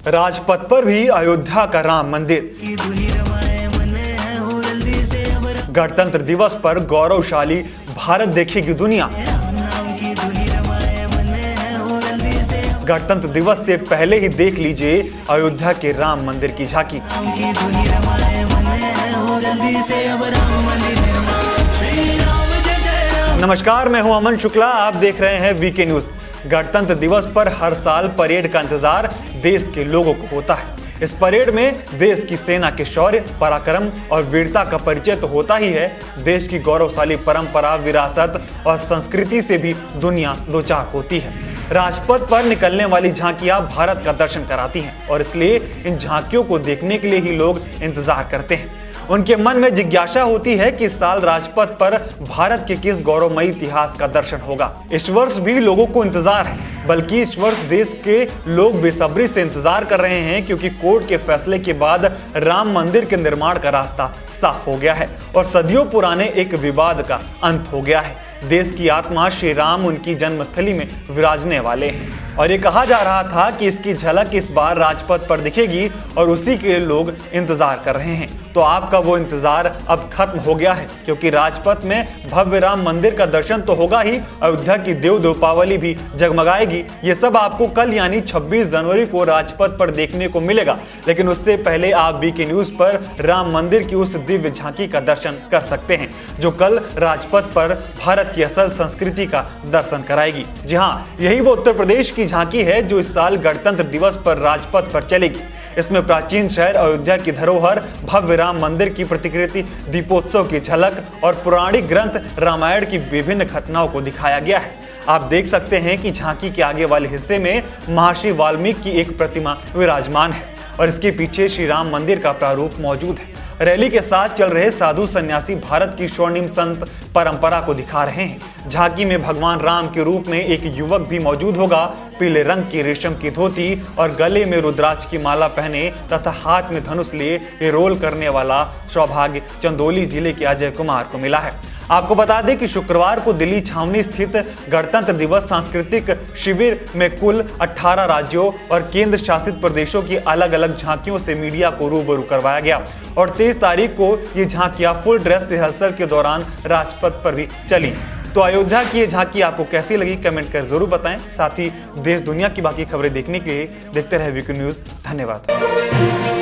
राजपथ पर भी अयोध्या का राम मंदिर। गणतंत्र दिवस पर गौरवशाली भारत देखेगी दुनिया। गणतंत्र दिवस से पहले ही देख लीजिए अयोध्या के राम मंदिर की झांकी। नमस्कार, मैं हूं अमन शुक्ला, आप देख रहे हैं वीके न्यूज। गणतंत्र दिवस पर हर साल परेड का इंतजार देश के लोगों को होता है। इस परेड में देश की सेना के शौर्य, पराक्रम और वीरता का परिचय तो होता ही है, देश की गौरवशाली परंपरा, विरासत और संस्कृति से भी दुनिया दो चाक होती है। राजपथ पर निकलने वाली झांकियां भारत का दर्शन कराती हैं और इसलिए इन झांकियों को देखने के लिए ही लोग इंतजार करते हैं। उनके मन में जिज्ञासा होती है कि इस साल राजपथ पर भारत के किस गौरवमयी इतिहास का दर्शन होगा। इस वर्ष भी लोगों को इंतजार है, बल्कि इस वर्ष देश के लोग बेसब्री से इंतजार कर रहे हैं, क्योंकि कोर्ट के फैसले के बाद राम मंदिर के निर्माण का रास्ता साफ हो गया है और सदियों पुराने एक विवाद का अंत हो गया है। देश की आत्मा श्री राम उनकी जन्मस्थली में विराजने वाले हैं और ये कहा जा रहा था कि इसकी झलक इस बार राजपथ पर दिखेगी और उसी के लोग इंतजार कर रहे हैं। तो आपका वो इंतजार अब खत्म हो गया है, क्योंकि राजपथ में भव्य राम मंदिर का दर्शन तो होगा ही, अयोध्या की देव दीपावली भी जगमगाएगी। ये सब आपको कल यानी 26 जनवरी को राजपथ पर देखने को मिलेगा। लेकिन उससे पहले आप वीके न्यूज पर राम मंदिर की उस दिव्य झांकी का दर्शन कर सकते हैं, जो कल राजपथ पर भारत की असल संस्कृति का दर्शन कराएगी। जी हाँ, यही वो उत्तर प्रदेश की झांकी है जो इस साल गणतंत्र दिवस पर राजपथ पर चलेगी। इसमें प्राचीन शहर अयोध्या की धरोहर, भव्य राम मंदिर की प्रतिकृति, दीपोत्सव की झलक और पौराणिक ग्रंथ रामायण की विभिन्न घटनाओं को दिखाया गया है। आप देख सकते हैं कि झांकी के आगे वाले हिस्से में महर्षि वाल्मीकि की एक प्रतिमा विराजमान है और इसके पीछे श्री राम मंदिर का प्रारूप मौजूद है। रैली के साथ चल रहे साधु सन्यासी भारत की स्वर्णिम संत परंपरा को दिखा रहे हैं। झांकी में भगवान राम के रूप में एक युवक भी मौजूद होगा। पीले रंग की रेशम की धोती और गले में रुद्राक्ष की माला पहने तथा हाथ में धनुष लिए ये रोल करने वाला सौभाग्य चंदौली जिले के अजय कुमार को मिला है। आपको बता दें कि शुक्रवार को दिल्ली छावनी स्थित गणतंत्र दिवस सांस्कृतिक शिविर में कुल 18 राज्यों और केंद्र शासित प्रदेशों की अलग अलग झांकियों से मीडिया को रूबरू करवाया गया और 23 तारीख को ये झांकियां फुल ड्रेस रिहर्सल के दौरान राजपथ पर भी चली। तो अयोध्या की ये झांकी आपको कैसी लगी, कमेंट कर जरूर बताएं। साथ ही देश दुनिया की बाकी खबरें देखने के लिए देखते रहे वीके न्यूज। धन्यवाद।